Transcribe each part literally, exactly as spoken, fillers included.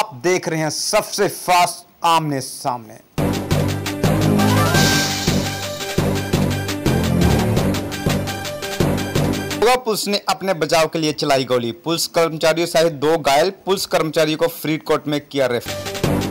आप देख रहे हैं सबसे फास्ट आमने सामने। पुलिस ने अपने बचाव के लिए चलाई गोली, पुलिस कर्मचारियों सहित दो घायल, पुलिस कर्मचारियों को फरीदकोट में किया रेफर।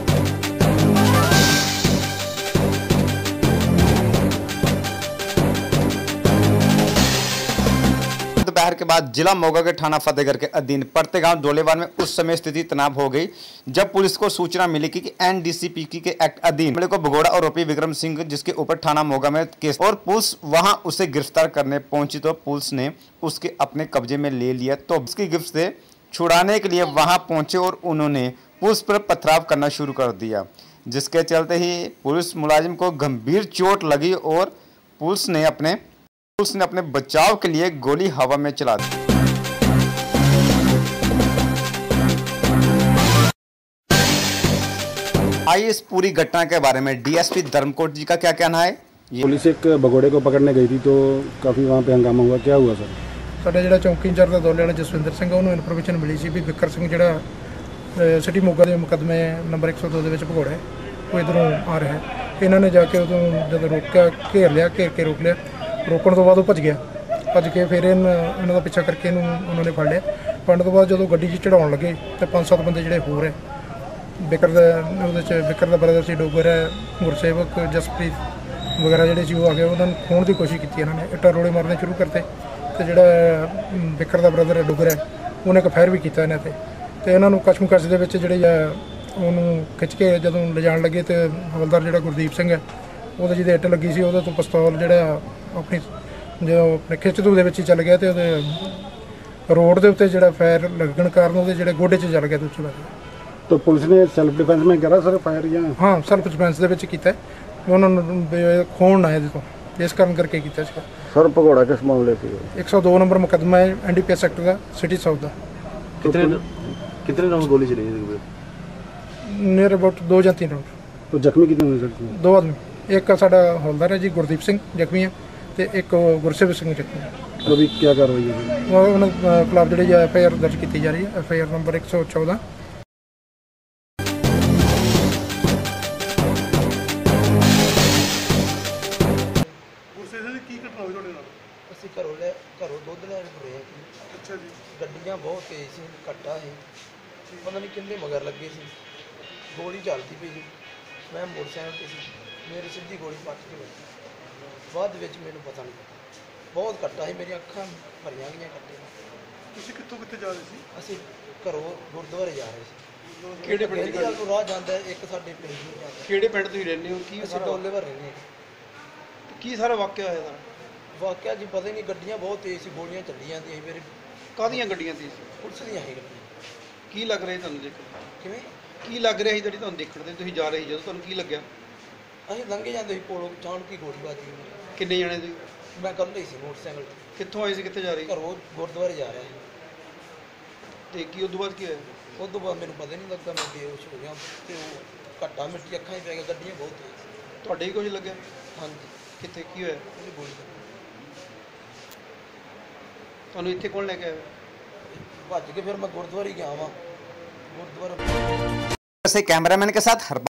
दोपहर के बाद जिला मोगा के थाना फतेहगढ़ के अधीन पड़ते गांव डोलेवाल में उस समय स्थिति तनाव हो गई जब पुलिस को सूचना मिली कि एनडीसीपीसी के एक्ट अधीन मामले को भगोड़ा आरोपी विक्रम सिंह जिसके ऊपर थाना मोगा में केस और पुलिस वहां उसे गिरफ्तार करने पहुंची तो पुलिस ने उसके अपने कब्जे में ले लिया। तो उसकी गिरफ्त से छुड़ाने के लिए वहां पहुंचे और उन्होंने पुलिस पर पथराव करना शुरू कर दिया, जिसके चलते ही पुलिस मुलाजिम को गंभीर चोट लगी और पुलिस ने अपने पुलिस ने अपने बचाव के लिए गोली हवा में चला दी। आइए इस पूरी घटना के बारे में डीएसपी धर्मकोट जी का क्या कहना है। पुलिस एक भगोड़े को पकड़ने गई थी तो काफ़ी वहाँ पे हंगामा हुआ, क्या हुआ सर? साडा जिहड़ा चौकी इंचार्ज दा दौले वाला जसविंदर सिंह उन्होंने इन्फॉर्मेशन मिली सी भी विकर सिंह जिहड़ा सिटी मोगा के मुकदमे नंबर एक सौ दो के भगोड़ा है वो इधरों आ रहा है। इन्होंने जाके उदों जब रोका घेर लिया, घेर के रोक लिया, रोकण तो बाद भज गया, भज के फिर इन्हों का पिछा करके उन्होंने फड़ लिया। फड़न तो बाद जो गड्डी चढ़ाउण लगे तो पाँच सत्त बंदे जिहड़े होर है विकर विकर का ब्रदर से डोगर है, गुरसेवक जसप्रीत वगैरह जिहड़े सी वो आ गए, उन्होंने खोण की कोशिश की। इन्होंने इट्टा रोड़े मारने शुरू करते तो जिहड़ा विकर का ब्रदर है डोगर है उन्हें एक फायर भी किया इन्होंने ते तो इन्होंने कशमकश के जिहड़े उन्होंने खिंच के जदों लिजाण लगे तो हवलदार जिहड़ा गुरदीप सिंह है वो जिहदी इट लगी सी उहदे तो पिस्तौल जिहड़ा अपनी जो अपने खिच धू दे चल गया तो रोड के उत्ते जिहड़ा फायर लगन कारण उहदे जिहड़े गोडे च चल गया दूसरी बार। तो पुलिस ने सेल्फ डिफेंस में करा सर फायर या? हाँ, सेल्फ डिफेंस दे विच कीता उन्होंने खोण ना इहदे तो इस कारण करके कीता सी। सर भगोड़ा किस मामले से? एक सौ दो नंबर मुकदमा है एनडीपीएस एक्ट का सिटी साउथ का। कितने कितने राउंड गोली चली है? नियर अबाउट दो या तीन राउंड। तो जख्मी कितने हुए सर? दो आदमी, एक साडा हवलदार है जी गुरदीप सिंह जख्मी है तो एक गुरसेवक सिंह जख्मी है। तो अभी क्या कार्रवाई है? वो उन्होंने खिलाफ जी एफ आई आर दर्ज की जा रही है, एफ आई आर नंबर एक सौ चौदह। ਅਸੀਂ ਘਰੋਂ ਲੈ ਘਰੋਂ ਦੁੱਧ ਲੈਣ ਤੁਰੇ ਆ। ਅੱਛਾ ਜੀ। ਗੱਡੀਆਂ ਬਹੁਤ ਤੇਜ਼ ਸੀ, ਘੱਟਾ ਸੀ, ਪਤਾ ਨਹੀਂ ਕਿੰਨੇ ਮਗਰ ਲੱਗੇ ਸੀ, ਗੋਲੀ ਚੱਲਦੀ ਪਈ ਸੀ, ਮੈਂ ਮੋਟਰਸਾਈਕਲ 'ਤੇ ਸੀ, ਮੇਰੀ ਸਿੱਧੀ ਗੋਲੀ ਪੱਟ ਕੇ ਵੱਜੀ। ਬਾਅਦ ਵਿੱਚ ਮੈਨੂੰ ਪਤਾ ਨਹੀਂ, ਬਹੁਤ ਘੱਟਾ ਸੀ, ਮੇਰੀਆਂ ਅੱਖਾਂ ਭਰੀਆਂ ਗਈਆਂ ਘੱਟੇ ਨਾਲ। ਤੁਸੀਂ ਕਿੱਥੋਂ ਕਿੱਥੇ ਜਾ ਰਹੇ ਸੀ? ਅਸੀਂ ਘਰੋਂ ਗੁਰਦੁਆਰੇ ਜਾ ਰਹੇ ਸੀ। ਕਿਹੜੇ ਪਿੰਡ ਦੀ ਗੱਲ? ਰਾਹ ਜਾਂਦਾ ਇੱਕ ਸਾਡੇ ਪਿੰਡ ਨੂੰ ਜਾਂਦਾ। ਕਿਹੜੇ ਪਿੰਡ ਤੁਸੀਂ ਰਹਿੰਦੇ ਹੋ? ਕੀ ਅਸੀਂ ਡੋਲੇਵਾਲ ਰਹਿੰਦੇ ਹਾਂ। ਕੀ ਸਾਰਾ ਵਾਕਿਆ ਹੋਇਆ ਸਰ? ਵਾਕਿਆ ਜੀ ਪਤਾ ਹੀ ਨਹੀਂ, ਗੱਡੀਆਂ ਬਹੁਤ ਤੇਜ਼ ਸੀ, ਗੋਲੀਆਂ ਚੱਲੀ ਜਾਂਦੀਆਂ ਸੀ। ਮੇਰੇ ਕਾਹਦੀਆਂ ਗੱਡੀਆਂ ਤੇਜ਼ ਸੀ? ਪੁਲਿਸ ਦੀਆਂ ਸੀ ਗੱਡੀਆਂ। ਕੀ ਲੱਗ ਰਿਹਾ ਤੁਹਾਨੂੰ ਦੇਖ ਕਿਵੇਂ ਕੀ ਲੱਗ ਰਿਹਾ ਸੀ ਜਿਹੜੀ ਤੁਹਾਨੂੰ ਦੇਖਣ ਦੇ ਤੁਸੀਂ ਜਾ ਰਹੇ ਸੀ ਜਦੋਂ ਤੁਹਾਨੂੰ ਕੀ ਲੱਗਿਆ? ਅਸੀਂ ਲੰਘੇ ਜਾਂਦੇ ਸੀ ਕੋਲੋਂ, ਅਚਾਨਕ ਹੀ ਗੋਲੀ ਵੱਜੀ। ਕਿੰਨੇ ਜਣੇ ਸੀ? ਮੈਂ ਕੱਲ ਹੀ ਸੀ ਮੋਟਰਸਾਈਕਲ 'ਤੇ। ਕਿੱਥੋਂ ਆਏ ਸੀ, ਕਿੱਥੇ ਜਾ ਰਹੇ? ਘਰੋਂ ਗੁਰਦੁਆਰੇ ਜਾ ਰਿਹਾ ਸੀ। ਤੇ ਕੀ ਉਸ ਤੋਂ ਬਾਅਦ ਕੀ ਹੋਇਆ? ਉਸ ਤੋਂ ਬਾਅਦ ਮੈਨੂੰ ਪਤਾ ਨਹੀਂ ਲੱਗਾ, ਮੈਂ ਬੇਹੋਸ਼ ਹੋ ਗਿਆ ਤੇ ਉਹ ਘੱਟਾ ਮਿੱਟੀ ਅੱਖਾਂ 'ਚ ਪੈ ਗਿਆ। ਗੱਡੀਆਂ ਬਹੁਤ ਤੇਜ਼ ਸੀ। ਤੁਹਾਡੇ ਹੀ ਕੁਝ ਲੱਗਿਆ? ਹਾਂਜੀ। ਕਿੱਥੇ ਕੀ ਹੋਇਆ? ਉਹਦੀ ਗੋਲੀ ਲੱਗੀ। ਤੁਹਾਨੂੰ ਇੱਥੇ ਕੌਣ ਲੈ ਕੇ ਆਇਆ? ਭੱਜ ਕੇ ਫਿਰ ਮੈਂ ਗੁਰਦੁਆਰੇ ਗਿਆ ਵਾਂ। गुरुद्वारा कैमरामैन के साथ हर